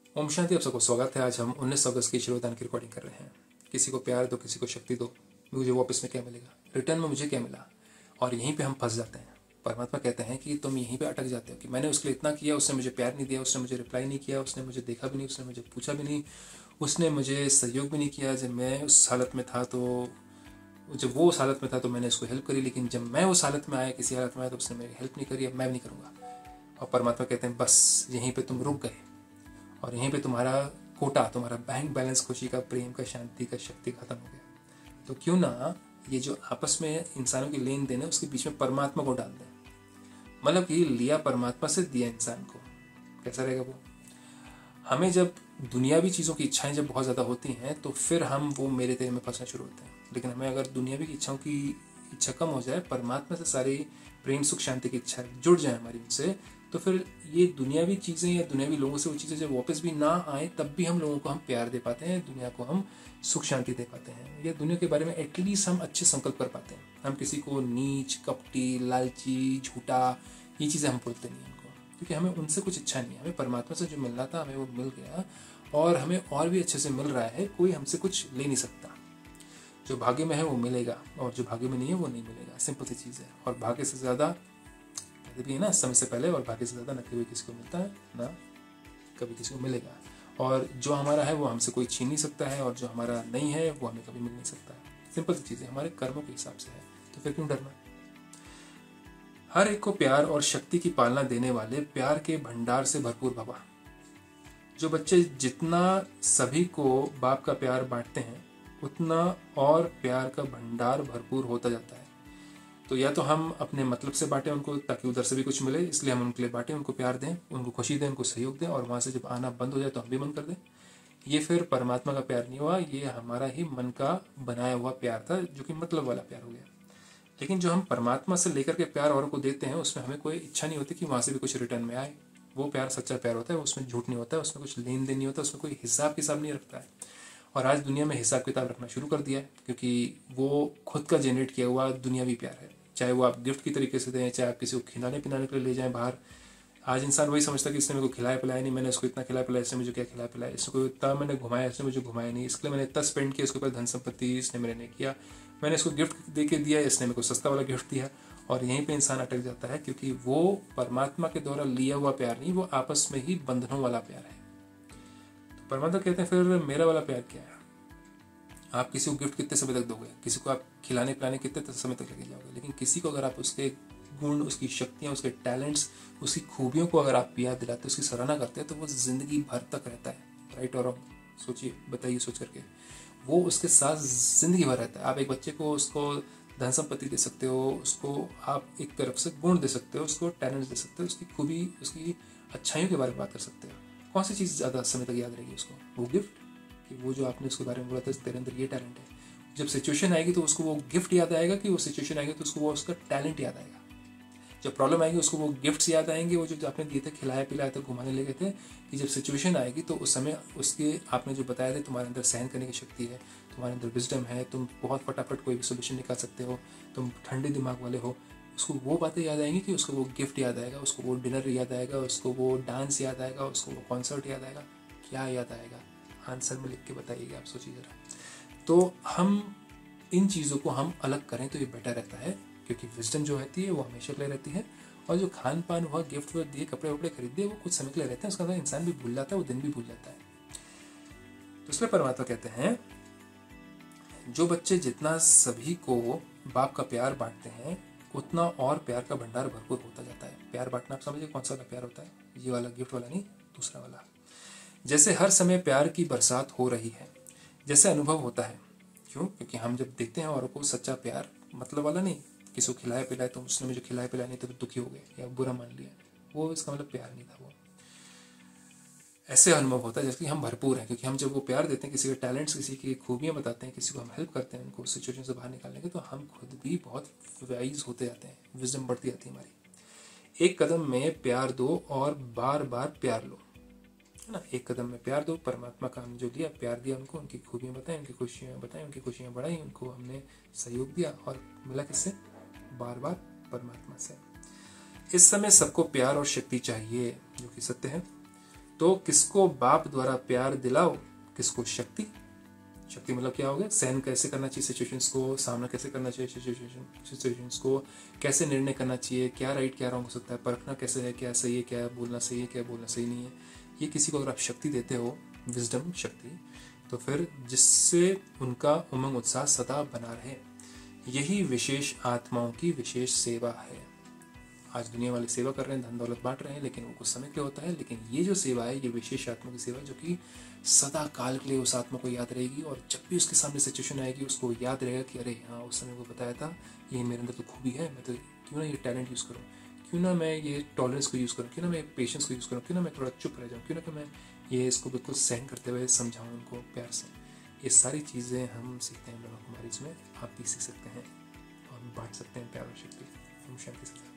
ओम शांति, आप सबको स्वागत है। आज हम 19 अगस्त की शिरोधान की रिकॉर्डिंग कर रहे हैं। किसी को प्यार दो, किसी को शक्ति दो, मुझे वापस में क्या मिलेगा, रिटर्न में मुझे क्या मिला। और यहीं पे हम फंस जाते हैं। परमात्मा कहते हैं कि तुम यहीं पे अटक जाते हो कि मैंने उसके लिए इतना किया, उसने मुझे प्यार नहीं दिया, उसने मुझे रिप्लाई नहीं किया, उसने मुझे देखा भी नहीं, उसने मुझे पूछा भी नहीं, उसने मुझे सहयोग भी नहीं किया। जब मैं उस हालत में था तो जब वो उस हालत में था तो मैंने उसको हेल्प करी, लेकिन जब मैं उस हालत में आया, किसी हालत में आया, तो उसने मेरी हेल्प नहीं करी। अब मैं भी नहीं करूँगा। और परमात्मा कहते हैं बस यहीं पे तुम रुक गए और यहीं पे तुम्हारा कोटा, तुम्हारा बैंक बैलेंस, खुशी का, प्रेम का, शांति का, शक्ति खत्म हो गया। तो क्यों ना ये जो आपस में इंसानों की लेन देन है उसके बीच में परमात्मा को डाल दें। मतलब कि लिया परमात्मा से, दिया इंसान को। कैसा रहेगा वो? हमें जब दुनियावी चीज़ों की इच्छाएं जब बहुत ज़्यादा होती हैं तो फिर हम वो मेरे तेरे में फंसना शुरू होते हैं। लेकिन हमें अगर दुनियावी की इच्छाओं की इच्छा कम हो जाए, परमात्मा से सारी प्रेम सुख शांति की इच्छा जुड़ जाए हमारी उनसे, तो फिर ये दुनियावी चीज़ें या दुनियावी लोगों से वो चीज़ें जब वापस भी ना आए तब भी हम लोगों को हम प्यार दे पाते हैं, दुनिया को हम सुख शांति दे पाते हैं, या दुनिया के बारे में एटलीस्ट हम अच्छे संकल्प कर पाते हैं। हम किसी को नीच, कपटी, लालची, झूठा, ये चीज़ें हम बोलते नहीं हैं उनको, क्योंकि हमें उनसे कुछ इच्छा नहीं है। हमें परमात्मा से जो मिलना था हमें वो मिल गया और हमें और भी अच्छे से मिल रहा है। कोई हमसे कुछ ले नहीं सकता। जो भाग्य में है वो मिलेगा और जो भाग्य में नहीं है वो नहीं मिलेगा। सिंपल सी चीज़ है। और भाग्य से ज़्यादा कहते भी है ना, समय से पहले, और भाग्य से ज़्यादा न कभी किसी को मिलता है ना कभी किसी को मिलेगा। और जो हमारा है वो हमसे कोई छीन नहीं सकता है, और जो हमारा नहीं है वो हमें कभी मिल नहीं सकता है। सिंपल सी चीज़ है, हमारे कर्मों के हिसाब से है। तो फिर क्यों डरना? हर एक को प्यार और शक्ति की पालना देने वाले प्यार के भंडार से भरपूर भवा। जो बच्चे जितना सभी को बाप का प्यार बांटते हैं उतना और प्यार का भंडार भरपूर होता जाता है। तो या तो हम अपने मतलब से बांटें उनको ताकि उधर से भी कुछ मिले, इसलिए हम उनके लिए बांटें, उनको प्यार दें, उनको खुशी दें, उनको सहयोग दें, और वहाँ से जब आना बंद हो जाए तो हम भी मन कर दें। ये फिर परमात्मा का प्यार नहीं हुआ, ये हमारा ही मन का बनाया हुआ प्यार था, जो कि मतलब वाला प्यार हो गया। लेकिन जो हम परमात्मा से लेकर के प्यार औरों को देते हैं उसमें हमें कोई इच्छा नहीं होती कि वहाँ से भी कुछ रिटर्न में आए। वो प्यार सच्चा प्यार होता है, उसमें झूठ नहीं होता है, उसमें कुछ लेन देन नहीं होता, उसमें कोई हिसाब किताब नहीं रखता है। और आज दुनिया में हिसाब किताब रखना शुरू कर दिया है, क्योंकि वो खुद का जनरेट किया हुआ दुनियावी प्यार है। चाहे वो आप गिफ्ट की तरीके से दें, चाहे आप किसी को खिलाने पिलाने के लिए ले जाएं बाहर। आज इंसान वही समझता है कि इसने मेरे को खिलाया पिलाया नहीं, मैंने इसको इतना खिलाया पिलाया, इसने मुझे क्या खिलाया पिलाया, इसको इतना मैंने घुमाया, इसने मुझे घुमाया नहीं, इसके लिए मैंने इतना स्पेंड किया, इसके ऊपर धन संपत्ति इसने मेरे ने किया, मैंने इसको गिफ्ट दे के दिया, इसने मेरे को सस्ता वाला गिफ्ट दिया। और यहीं पे इंसान अटक जाता है, क्योंकि वो परमात्मा के द्वारा लिया हुआ प्यार नहीं, वो आपस में ही बंधनों वाला प्यार है। तो परमात्मा कहते हैं फिर मेरा वाला प्यार क्या है? आप किसी को गिफ्ट कितने समय तक दोगे, किसी को आप खिलाने पिलाने कितने समय तक लेके जाओगे, लेकिन किसी को अगर आप उसके गुण, उसकी शक्तियाँ, उसके टैलेंट्स, उसकी खूबियों को अगर आप याद दिलाते, उसकी सराहना करते हैं, तो वो जिंदगी भर तक रहता है। राइट और रॉन्ग सोचिए, बताइए सोच करके। वो उसके साथ जिंदगी भर रहता है। आप एक बच्चे को उसको धन संपत्ति दे सकते हो, उसको आप एक तरफ से गुण दे सकते हो, उसको टैलेंट दे सकते हो, उसकी खूबी, उसकी अच्छाइयों के बारे में बात कर सकते हो। कौन सी चीज़ ज़्यादा समय तक याद रहेगी उसको? वो गिफ्ट, कि वो जो आपने उसके बारे में बोला था तेरे अंदर ये टैलेंट है। जब सिचुएशन आएगी तो उसको वो गिफ्ट याद आएगा, कि वो सिचुएशन आएगी तो उसको वो उसका टैलेंट याद आएगा। जब प्रॉब्लम आएगी उसको वो गिफ्ट्स याद आएंगे, वो जो आपने दिए थे, खिलाया पिलाया था, घुमाने ले गए थे। कि जब सिचुएशन आएगी तो उस समय उसके आपने जो बताया था, तुम्हारे अंदर सहन करने की शक्ति है, तुम्हारे अंदर विजडम है, तुम बहुत फटाफट कोई भी सोल्यूशन निकाल सकते हो, तुम ठंडे दिमाग वाले हो, उसको वो बातें याद आएंगी कि उसको वो गिफ्ट याद आएगा, उसको वो डिनर याद आएगा, उसको वो डांस याद आएगा, उसको वो कॉन्सर्ट याद आएगा। क्या याद आएगा? आंसर में लिख के बताइएगा, आप सोचिए जरा। तो हम इन चीज़ों को हम अलग करें तो ये बेटर रहता है, क्योंकि विजडम जो रहती है वो हमेशा के लिए रहती है, और जो खान पान हुआ, गिफ्ट दिए, कपड़े वपड़े खरीद दिए, वो कुछ समय के लिए रहते हैं, उसका इंसान भी भूल जाता है, वो दिन भी भूल जाता है। तो इसलिए परमात्मा कहते हैं जो बच्चे जितना सभी को बाप का प्यार बांटते हैं उतना और प्यार का भंडार भरपूर होता जाता है। प्यार बांटना आप समझिए कौन सा वाला प्यार होता है? ये वाला गिफ्ट वाला नहीं, दूसरा वाला। जैसे हर समय प्यार की बरसात हो रही है, जैसे अनुभव होता है। क्यों? क्योंकि हम जब देखते हैं औरों को सच्चा प्यार, मतलब वाला नहीं, किसी को खिलाया पिलाया तो उसने मुझे खिलाया पिलाया नहीं तो दुखी हो गए या बुरा मान लिया, वो इसका मतलब प्यार नहीं था। वो ऐसे अनुभव होता है जैसे कि हम भरपूर हैं, क्योंकि हम जब वो प्यार देते हैं, किसी के टैलेंट्स, किसी की खूबियाँ बताते हैं, किसी को हम हेल्प करते हैं उनको उस सिचुएशन से बाहर निकालने के, तो हम खुद भी बहुत वाइज होते जाते हैं, विजडम बढ़ती जाती है हमारी। एक कदम में प्यार दो और बार बार प्यार लो, है ना। एक कदम में प्यार दो, परमात्मा का हमने जो लिया, प्यार दिया उनको, उनकी खूबियाँ बताएं, उनकी खुशियाँ बताएं, उनकी खुशियाँ बढ़ाई, उनको हमने सहयोग दिया, और मिला किससे? बार बार परमात्मा से। इस समय सबको प्यार और शक्ति चाहिए, जो कि सत्य है। तो किसको बाप द्वारा प्यार दिलाओ, किसको शक्ति। शक्ति मतलब क्या हो गया, सहन कैसे करना चाहिए सिचुएशंस को, सामना कैसे करना चाहिए सिचुएशंस को, कैसे निर्णय करना चाहिए, क्या राइट क्या रॉन्ग हो सकता है, परखना कैसे है, क्या सही है, क्या बोलना सही है, क्या बोलना सही नहीं है। ये किसी को अगर आप शक्ति देते हो, विजडम शक्ति, तो फिर जिससे उनका उमंग उत्साह सदा बना रहे, यही विशेष आत्माओं की विशेष सेवा है। आज दुनिया वाले सेवा कर रहे हैं, धन दौलत बांट रहे हैं, लेकिन वो कुछ समय के लिए होता है। लेकिन ये जो सेवा है, ये विशेष आत्मा की सेवा है, जो कि सदा काल के लिए उस आत्मा को याद रहेगी, और जब भी उसके सामने सिचुएशन आएगी उसको याद रहेगा कि अरे हाँ, उस समय वो बताया था, ये मेरे अंदर तो खूबी है, मैं तो क्यों ना ये टैलेंट यूज़ करूँ, क्यों ना मैं ये टॉलरेंस को यूज़ करूँ, क्यों ना मैं पेशेंस को यूज़ करूँ, क्यों ना मैं थोड़ा चुप रह जाऊँ, क्यों ना कि मैं ये इसको बिल्कुल सहन करते हुए समझाऊँ उनको प्यार से। ये सारी चीज़ें हम सीखते हैं ब्रह्मा कुमारी में, आप भी सीख सकते हैं और बांट सकते हैं प्यार और शक्ति। हम शांति से